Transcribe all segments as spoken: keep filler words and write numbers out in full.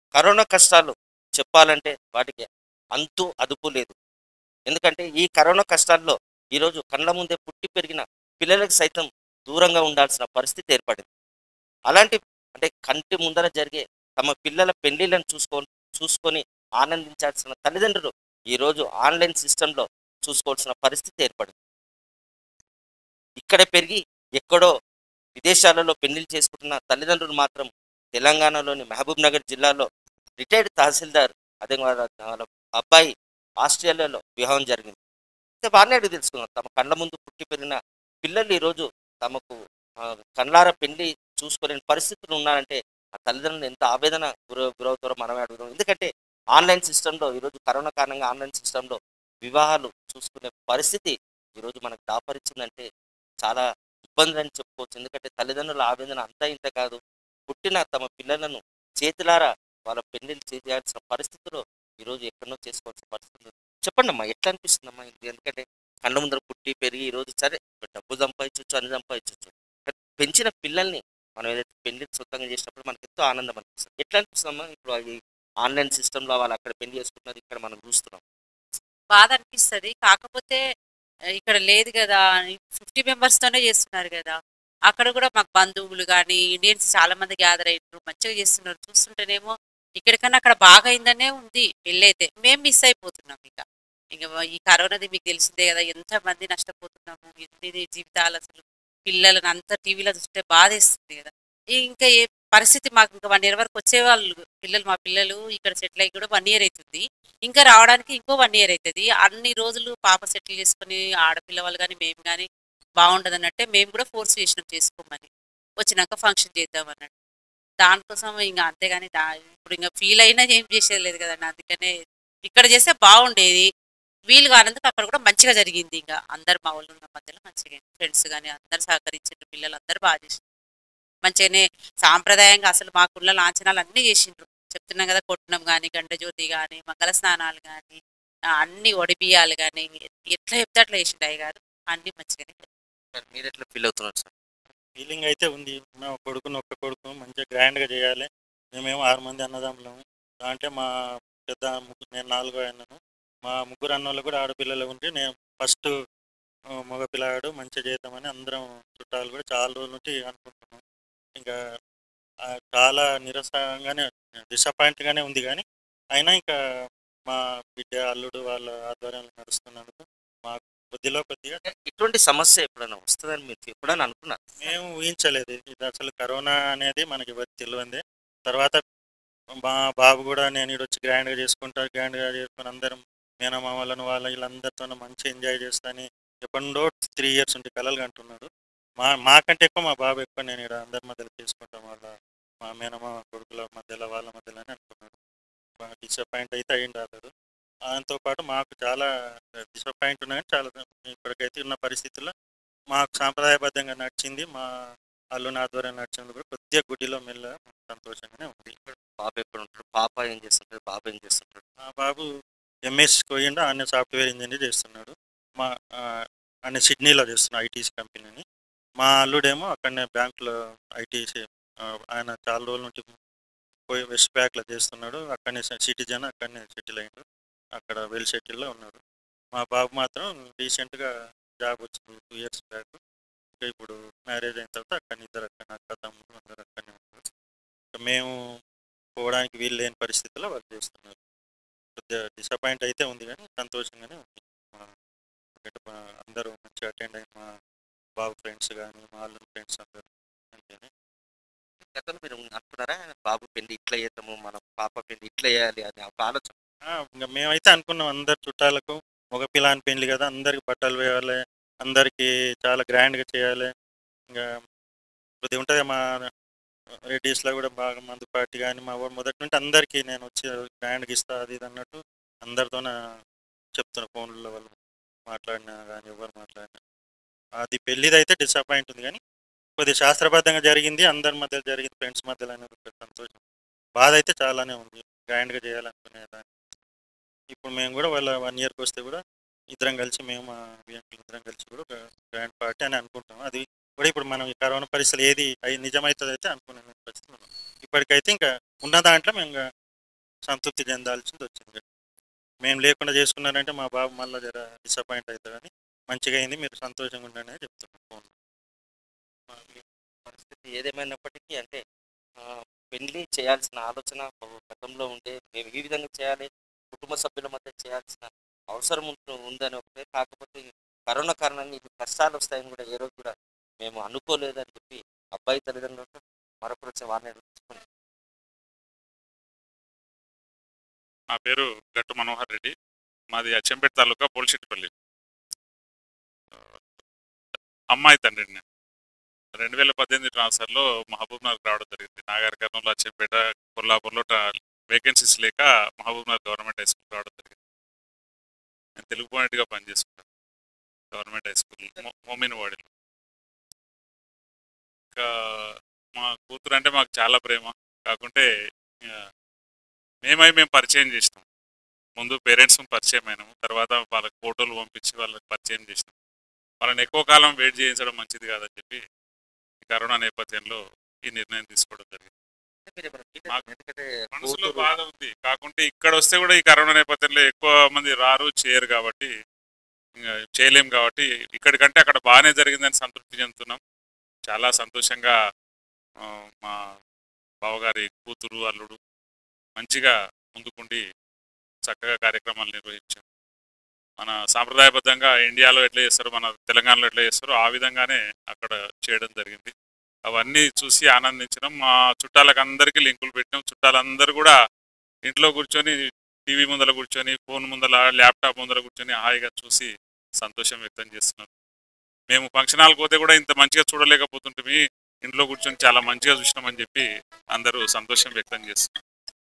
Corona కష్టాలు చెప్పాలంటే వాటికి అంతు అదుపు లేదు. ఎందుకంటే ఈ కరోనా కష్టాల్లో ఈరోజు కళ్ళ ముందే పుట్టి పెరిగిన పిల్లలకు సైతం దూరంగా ఉండాల్సిన పరిస్థితి ఏర్పడింది. అలాంటి అంటే కంటి ముందర జరిగే తమ పిల్లల పెళ్ళిళ్ళను చూసుకో చూసుకొని ఆనందించాల్సిన తల్లిదండ్రులు ఈరోజు ఆన్‌లైన్ సిస్టమ్‌లో చూసుకోవాల్సిన పరిస్థితి ఏర్పడింది. ఇక్కడ పెరిగి ఎక్కడో విదేశాలలో పెళ్లిళ్లు చేసుకుంటున్న తల్లిదండ్రులు మాత్రం తెలంగాణలోని మహబూబ్ నగర్ జిల్లాలో రిటైర్డ్ తహసీల్దార్ అదే వాళ్ళ వాళ్ళ అబ్బాయి ఆస్ట్రేలియాలో వివాహం జరిగింది. అయితే వారిని అడిగి తెలుసుకుందాం. తమ కళ్ళ ముందు పుట్టి పెరిగిన పిల్లలు ఈరోజు తమకు ఆహ్, కళ్ళారా పెళ్లి చూసుకోలేని పరిస్థితులు ఉన్నారంటే ఆ తల్లిదండ్రులు ఎంత ఆవేదన గుర గురవుతారో మనమే అడుగుదాం. ఎందుకంటే ఆన్‌లైన్ సిస్టమ్‌లో ఈరోజు కరోనా కారణంగా ఆన్‌లైన్ సిస్టమ్‌లో వివాహాలు చూసుకునే పరిస్థితి ఈరోజు మనకు దాపరిచిందంటే చాలా ఇబ్బందులని చెప్పుకోవచ్చు. ఎందుకంటే తల్లిదండ్రుల ఆవేదన అంతా ఇంత కాదు. పుట్టిన తమ పిల్లలను చేతులారా వాళ్ళ పెళ్ళిళ్ళు చేయాల్సిన పరిస్థితిలో ఈరోజు ఎక్కడనో చేసుకోవాల్సిన పరిస్థితి. చెప్పండమ్మా ఎట్లా అనిపిస్తుందమ్మా ఇది? ఎందుకంటే కళ్ళ ముందర పుట్టి, పెరిగి ఈరోజు సరే డబ్బు సంపాదించొచ్చు, అన్ని సంపాదించొచ్చు. కానీ పెంచిన పిల్లల్ని మనం ఏదైతే పెళ్లికి సొంతంగా చేసినప్పుడు మనకెంతో ఆనందం అనిపిస్తది. ఎట్లా అనిపిస్తుందమ్మా ఇప్పుడు ఈ ఆన్‌లైన్ సిస్టమ్‌లో వాళ్ళు అక్కడ పెళ్లి చేసుకుంటున్నారు. ఇక్కడ మనం చూస్తున్నాం. బాధ అనిపిస్తది. కాకపోతే ఆహ్, ఇక్కడ లేదు గదా! యాభై మెంబర్స్‌తోనే చేస్తున్నారు గదా! అక్కడ గూడా మాకు బంధువులు గానీ, ఇండియన్స్ చాలా మంది గ్యాదర్ అయ్యిండ్రు. మంచిగా చేస్తున్నారు. చూస్తుంటేనేమో ఇక్కడికన్నా అక్కడ బాగా అయిందనే ఉంది పెళ్లయితే. మేము మిస్ అయిపోతున్నాం ఇక. ఇంక వ ఈ కరోనాది మీకు తెలిసిందే గదా! ఎంతమంది నష్టపోతున్నాము. ఎన్ని జీవితాలసలు పిల్లలని అంతా టీవీలో చూస్తుంటే బాధేస్తుంది గదా! ఇంకా ఏ పరిస్థితి మాకు ఇంక ఒక ఇయర్ వరకు వచ్చేవాళ్ళు పిల్లలు మా పిల్లలు ఇక్కడ సెటిల్ అయ్యి కూడా ఒక ఇయర్ అయితుంది. ఇంకా రావడానికి ఇంకో ఒక ఇయర్ అయితది. అన్ని రోజులు పాప సెటిల్ చేసుకొని ఆడపిల్ల వాళ్ళు గానీ, మేము గానీ బావుంటదన్నట్టే మేము కూడా ఫోర్స్ చేసినాం చేసుకోమని. వచ్చినాక ఫంక్షన్ చేద్దామన్నట్టు. దానికోసం ఇంగ అంతేగాని దా ఇప్పుడు ఇంగ ఫీల్ అయినా ఏం చేసేది లేదు కదండీ. అందుకనే ఇక్కడ చేస్తే బావుండేది. వీలు కానందుకు అక్కడ కూడా మంచిగా జరిగింది ఇంగ. అందరు మా వోళ్ళున్న మధ్యలో మంచిగా ఫ్రెండ్స్ గానీ అందరూ సహకరించిండ్రు. పిల్లలందరూ బా చేసిండ్రు. మంచిగానే సాంప్రదాయంగా అసలు మాకున్న లాంఛనాలు అన్నీ చేసిండ్రు. చెప్తున్నాం కదా! కొట్నం గాని, గండజ్యోతి గాని, మంగళ స్నానాలు గాని, ఆహ్, అన్ని ఒడిబియ్యాలు గాని, ఎట్లా చెప్తే అట్లా చేసిండు అయ్యగారు. అన్నీ మంచిగానే మరి మీరెట్లా ఫీల్ అవుతున్నారు సార్? ఫీలింగ్ అయితే ఉంది. నా కొడుకుని ఒక్క కొడుకు మంచిగా గ్రాండ్‌గా చేయాలి. మేమేమో ఆరు మంది అన్నదమ్ములము. దాంట్లో మా పెద్ద ముగ్గు నేను నాలుగో ఆయనను. మా ముగ్గురు అన్నోళ్ళు కూడా ఆడపిల్లలు ఉంటే నేను ఫస్ట్ ఆహ్, మగ పిల్లాడు మంచిగా చేద్దామని అందరం చుట్టాలు కూడా చాలా రోజుల నుంచి అనుకుంటున్నాం. ఇంకా ఆహ్, చాలా నిరసంగానే డిసప్పాయింట్‌గానే ఉంది గానీ, అయినా ఇంకా మా బిడ్డ, అల్లుడు వాళ్ళ ఆధ్వర్యంలో నడుస్తున్నందుకు మాకు కొద్దిలో కొద్దిగా ఇటువంటి సమస్య ఎప్పుడైనా వస్తదని మీరు ఎప్పుడైనా అనుకున్నారా? మేము ఊహించలేదు. ఇది అసలు కరోనా అనేది మనకి ఎవరికీ తెలవందే. తర్వాత మా బాబు కూడా నేను ఈడొచ్చి గ్రాండ్‌గా చేసుకుంటా, గ్రాండ్‌గా చేసుకొని అందరం మేనమామలను వాళ్ళ వీళ్ళందరితోని మంచిగా ఎంజాయ్ చేస్తా అని ఎప్పటినుండో మూడు ఇయర్స్ నుండి కలలు కంటున్నాడు. మా మాకంటే ఎక్కువ మా బాబు ఎక్కువ నేను ఈడ అందరి మధ్యలో చేసుకుంటాం వాళ్ళ మా మేనమామ కొడుకుల మధ్యలో వాళ్ళ మధ్యలోనే అనుకున్నాడు. బాగా డిసప్పాయింట్ అయితే అయ్యిండు అతడు. దాంతో పాటు మాకు చాలా డిసప్పాయింట్ ఉన్నా కానీ చాలా ఇప్పటికైతే ఉన్న పరిస్థితుల్లో మాకు సాంప్రదాయబద్ధంగా నడిచింది. మా అల్లుని ఆధ్వర్యంలో నడిచింది కూడా కొద్దిగా గుడిలో మెల్ల సంతోషంగానే ఉంది. పాప ఎక్కడ ఉంటాడు? పాప ఏం చేస్తుంటది? బాబు ఏం చేస్తుంటాడు? మా బాబు ఎంఎస్‌కి పోయిండు. ఆయన సాఫ్ట్‌వేర్ ఇంజినీర్ చేస్తున్నాడు. మా ఆహ్, ఆయన సిడ్నీలో చేస్తున్నాడు ఐటీసీ కంపెనీని. మా అల్లుడేమో అక్కడనే బ్యాంక్‌లో ఐటీసీ ఆహ్, ఆయన చాలా రోజుల నుంచి పోయి వెస్ట్ బ్యాంక్‌లో చేస్తున్నాడు. అక్కడనే సి సిటిజన్ అక్కడనే సెటిల్ అయ్యిండు. అక్కడ వెల్ సెటిల్‌లో ఉన్నాడు. మా బాబు మాత్రం రీసెంట్‌గా జాబ్ వచ్చింది రెండు ఇయర్స్ బ్యాక్. ఇంకా ఇప్పుడు మ్యారేజ్ అయిన తర్వాత అక్కడనే ఇద్దరు అక్కడనే అక్క, తమ్ముడు అందరూ అక్కడనే ఉన్నారు. మేము పోవడానికి వీలు లేని పరిస్థితిలో వాళ్ళు చేస్తున్నారు. కొద్దిగా డిసప్పాయింట్ అయితే ఉంది కానీ సంతోషంగానే ఉంది. మా ఎందుకంటే మా అందరూ మంచిగా అటెండ్ అయిన మా బాబు ఫ్రెండ్స్ కానీ మా అల్లుని ఫ్రెండ్స్ అందరూ మంచిగానే గతంలో మీరు అనుకున్నారా? బాబు పెళ్లి ఇట్లా చేద్దాము, మన పాప పెళ్లి ఇట్లా చేయాలి అని ఒక ఆలోచన. ఆ! ఇంక మేమైతే అనుకున్నాం అందరు చుట్టాలకు మగ పిల్లాని పెళ్లి కదా! అందరికి బట్టలు వేయాలి. అందరికీ చాలా గ్రాండ్‌గా చేయాలి. ఇంగా కొద్దిగా ఉంటది మా రెడ్డీస్‌లో కూడా బాగా మందు పార్టీ గాని మా వోడు మొదటి నుండి అందరికీ నేను వచ్చి గ్రాండ్‌గా ఇస్తా అది ఇది అన్నట్టు అందరితోన చెప్తున్నా ఫోన్‌లో వాళ్ళు మాట్లాడినా గాని ఎవరు మాట్లాడినా. అది పెళ్ళిదైతే డిసప్పాయింట్ ఉంది గానీ, కొద్దిగా శాస్త్రబద్ధంగా జరిగింది. అందరి మధ్యలో జరిగింది. ఫ్రెండ్స్ మధ్యలో అనేది ఒక సంతోషం. బాధ అయితే చాలానే ఉంది. గ్రాండ్‌గా చేయాలనుకునేదాన్ని. ఇప్పుడు మేము కూడా వాళ్ళ ఒక ఇయర్‌కి వస్తే కూడా ఇద్దరం కలిసి మేము మా వియంకులు ఇద్దరం కలిసి కూడా ఒక గ్రాండ్ పార్టీ అని అనుకుంటాం. అది కూడా ఇప్పుడు మనం ఈ కరోనా పరిస్థితులు ఏది అయి నిజమైతదైతే అనుకునే పరిస్థితిలో ఉన్నాం. ఇప్పటికైతే ఇంకా ఉన్న దాంట్లో మేము సంతృప్తి చెందాల్సింది వచ్చింది. మేము లేకుండా చేసుకున్నారంటే మా బాబు మళ్ళీ జర డిసప్పాయింట్ అవుతాడని మంచిగా అయింది, మీరు సంతోషంగా ఉండండి అని చెప్తున్నాను ఫోన్. ఆ, మీ పరిస్థితి ఏదేమైనప్పటికీ అంటే ఆ, పెళ్లి చేయాల్సిన ఆలోచన ఒక గతంలో ఉండే మేము ఈ విధంగా చేయాలి, కుటుంబ సభ్యుల మధ్య చేయాల్సిన అవసరం ఉంటు- ఉందని ఒకటే. కాకపోతే ఈ కరోనా కారణంగా ఇది కష్టాలు వస్తాయని కూడా ఏ రోజు కూడా మేము అనుకోలేదని చెప్పి అబ్బాయి తల్లిదండ్రులు మరొకరు వచ్చి వారిని అడుగుతున్నారు. నా పేరు గట్టు మనోహర్ రెడ్డి. మాది అచ్చంపేట తాలూకా పోల్చెట్టిపల్లి. అమ్మాయి తండ్రి నేను. రెండు వేల పద్దెనిమిది ట్రాన్స్ఫర్లో మహబూబ్ నగర్ రావడం జరిగింది. నాగర్ కర్నూలు, అచ్చంపేట, కొల్లాపూర్లో వేకెన్సీస్ లేక Mahabubnagar government high school రావడం జరిగింది. నేను తెలుగు పాయింట్గా పనిచేసుకుంటాను గవర్నమెంట్ హై స్కూల్ మొ- మోమిన్ వాడిలో. ఇంకా మా కూతురు అంటే మాకు చాలా ప్రేమ. కాకుంటే ఇక మేమై మేము పరిచయం చేసినాం. ముందు పేరెంట్స్ పరిచయం అయినాము, తర్వాత వాళ్ళకి ఫోటోలు పంపించి వాళ్ళకి పరిచయం చేసినాం. వాళ్ళని ఎక్కువ కాలం వెయిట్ చేయించడం మంచిది కాదని చెప్పి ఈ కరోనా నేపథ్యంలో ఈ నిర్ణయం తీసుకోవడం జరిగింది. అంటే మీరు ఏమైనా ఫీల్ మాకు అయ్యారా? ఎందుకంటే మనసులో కూతురు బాధ ఉంది. కాకుంటే ఇక్కడ వస్తే కూడా ఈ కరోనా నేపథ్యంలో ఎక్కువ మంది రారు, చేయరు కాబట్టి ఇంకా చేయలేం కాబట్టి ఇక్కడికంటే అక్కడ బాగానే జరిగిందని సంతృప్తి చెందుతున్నాం. చాలా సంతోషంగా ఆ, మా బావగారి కూతురు అల్లుడు మంచిగా ముందుకుండి చక్కగా కార్యక్రమాలు నిర్వహించాం. మన సాంప్రదాయబద్ధంగా ఇండియాలో ఎట్లా చేస్తారో, మన తెలంగాణలో ఎట్లా చేస్తారో ఆ విధంగానే అక్కడ చేయడం జరిగింది. అవన్నీ చూసి ఆనందించడం. మా చుట్టాలకు అందరికీ లింకులు పెట్టినాం. చుట్టాలందరూ కూడా ఇంట్లో కూర్చొని టీవీ ముందర కూర్చొని, ఫోన్ ముందర, ల్యాప్టాప్ ముందర కూర్చొని హాయిగా చూసి సంతోషం వ్యక్తం చేస్తున్నారు. మేము ఫంక్షన్ హాల్కి పోతే కూడా ఇంత మంచిగా చూడలేకపోతుంటే ఇంట్లో కూర్చొని చాలా మంచిగా చూసినామని చెప్పి అందరూ సంతోషం వ్యక్తం చేస్తున్నారు.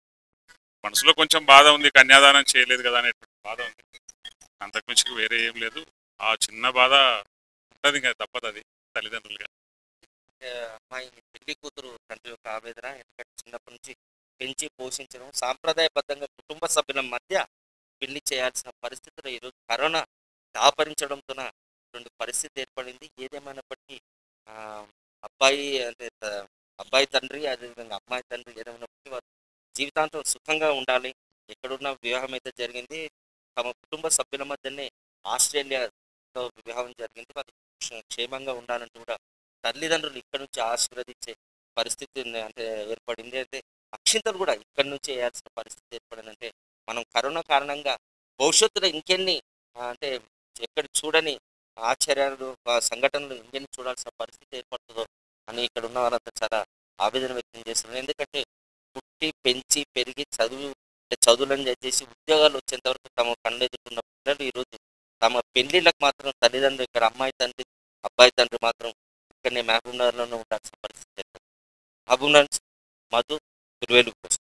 మనసులో కొంచెం బాధ ఉంది, కన్యాదానం చేయలేదు కదా అనేటువంటి బాధ ఉంది. అంతకుమించి వేరే ఏం లేదు. ఆ చిన్న బాధ ఉంటుంది, ఇంకా తప్పదు, అది తల్లిదండ్రులుగా. ఆ, అమ్మాయి పెళ్లి కూతురు తండ్రి యొక్క ఆవేదన. ఎందుకంటే చిన్నప్పటి నుంచి పెంచి పోషించడం, సాంప్రదాయబద్ధంగా కుటుంబ సభ్యుల మధ్య పెళ్లి చేయాల్సిన పరిస్థితులు ఈరోజు కరోనా దాపరించడంతో రెండు పరిస్థితి ఏర్పడింది. ఏదేమైనప్పటికీ ఆ, అబ్బాయి అంటే త- అబ్బాయి తండ్రి, అదేవిధంగా అమ్మాయి తండ్రి ఏదేమైనప్పటికీ వారు జీవితాంతం సుఖంగా ఉండాలి. ఎక్కడున్న వివాహం అయితే జరిగింది తమ కుటుంబ సభ్యుల మధ్యనే ఆస్ట్రేలియాలో వివాహం జరిగింది. వారు క్ష- క్షేమంగా ఉండాలంటూ కూడా తల్లిదండ్రులు ఇక్కడ నుంచి ఆశీర్వదించే పరిస్థితి ఉంది- అంటే ఏర్పడింది. అయితే అక్షింతలు కూడా ఇక్కడ నుంచి వేయాల్సిన పరిస్థితి ఏర్పడింది. అంటే మనం కరోనా కారణంగా భవిష్యత్తులో ఇంకెన్ని ఆ, అంటే ఎక్కడ చూడని ఆశ్చర్యాలు ఆ, సంఘటనలు ఇంకెన్ని చూడాల్సిన పరిస్థితి ఏర్పడుతుందో అని ఇక్కడ ఉన్న వారంతా చాలా ఆవేదన వ్యక్తం చేస్తున్నారు. ఎందుకంటే పుట్టి పెంచి పెరిగి చదువు అంటే చదువులను చేసి ఉద్యోగాలు వచ్చేంత వరకు తమ కళ్ళు ఎదుర్కొన్న పిల్లలు ఈరోజు తమ పెళ్లిళ్ళకు మాత్రం తల్లిదండ్రులు ఇక్కడ అమ్మాయి తండ్రి అబ్బాయి తండ్రి మాత్రం ఇక్కడనే మహబూబ్ నగర్లోనే ఉండాల్సిన పరిస్థితి ఏర్పడింది. మహబూబ్ నగర్ మధు తిరువేలు కోసం.